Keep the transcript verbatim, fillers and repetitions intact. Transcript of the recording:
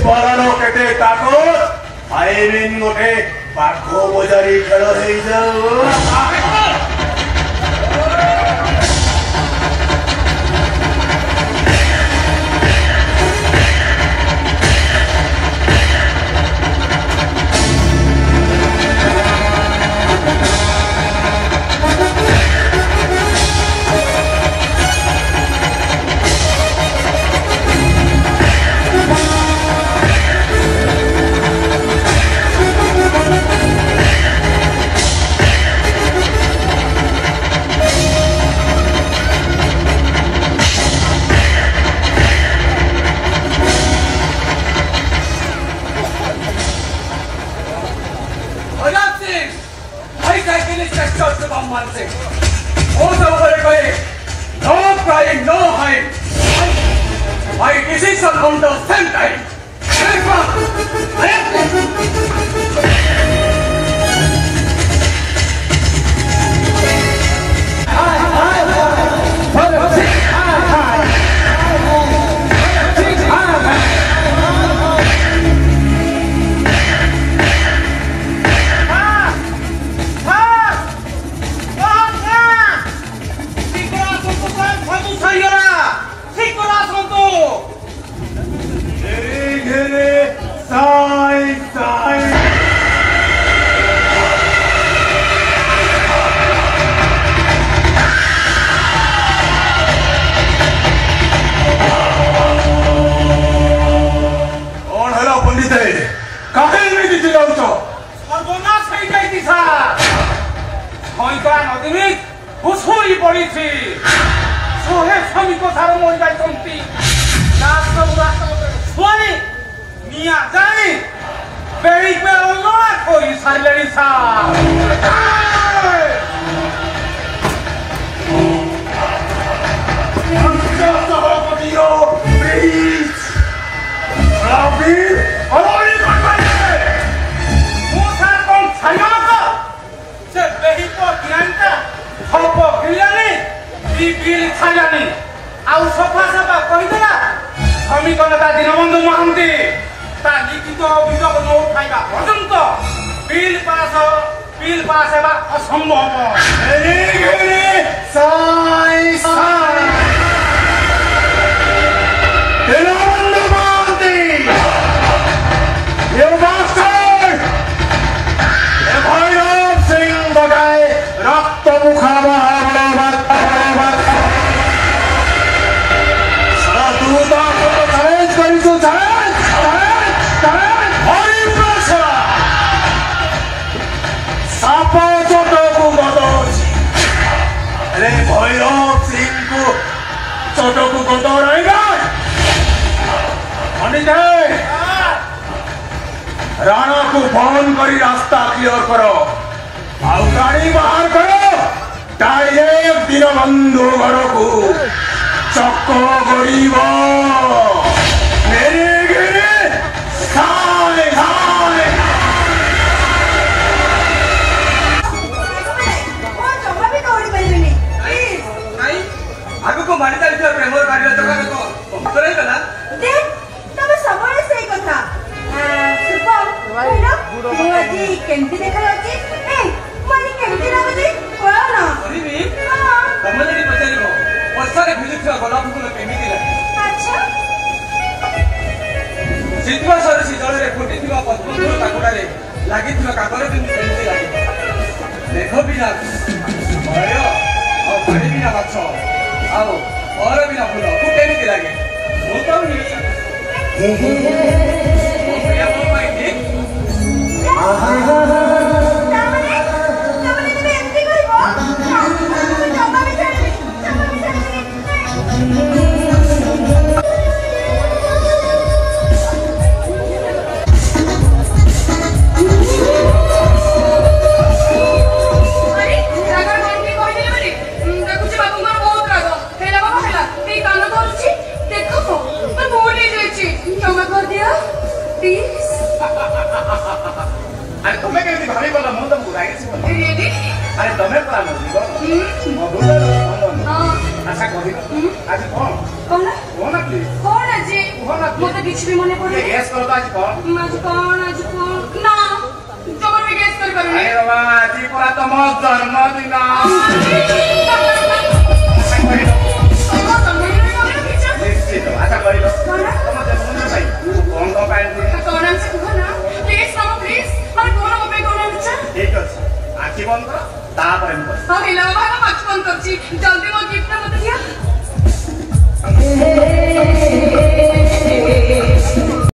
Blur केटे ताकत आईबिन गोटे पाखो बजारी खेल हो जाओ। My decision on the same time. Rana को फोन करी रास्ता क्लियर करो आउ गाड़ी बाहर करो डायरेक्ट दिन बंधु घर को चक्को गरीब मेरे गिरे खाए खाए आगु को मानी चली प्रेम गाड़ी जगह को उत्तर ही कला देख तब सबरे सही कथा सुपर हेलो तू आज केमती देखा जाची ए माने केमती लागुची कोळ ना अरे मी हां तमले पचारिबो वर्षारे भिजुथिया गोलाप फूल केमिति लागे अच्छा सिद्धवा सरसी जळरे फुटिथिबा पद्मफूल काकुडारे लागिथिबा काकर केमिति लागे देखो बिना भय और पानी बिना माछ आओ और बिना फूल तू केमिति लागे मु तो नी हे हे ओ प्रिया मो माई ठीक आहा तामने तामने तू एंती करिबो तू जमा भी छाड़ी जमा भी छाड़ी अरे तुम्हें केमिति भाभी बोला मु तुमको रागे से बोला रेडी अरे तुम्हें प्लान हो गो मो बोला हां आशा करी आज कौन कौन कौन प्लीज कौन আজি कौन मते किछ भी मने पड़े गेस करो तो आज कौन आज कौन आज कौन ना जबर भी गेस कर पारे अरे बाबा आज पूरा तो मो जन्मदिन निश्चित आशा करिलो कौन तम जन्मदिन भाई कौन को पाए कौन से कहो ना प्लीज ना प्लीज माने कौन को पे कौन अच्छा ठीक अछि आखि बंद करो तापर हम कर हां हेला बाबा आँख बंद करछि जल्दी वो गिफ्ट मत दिया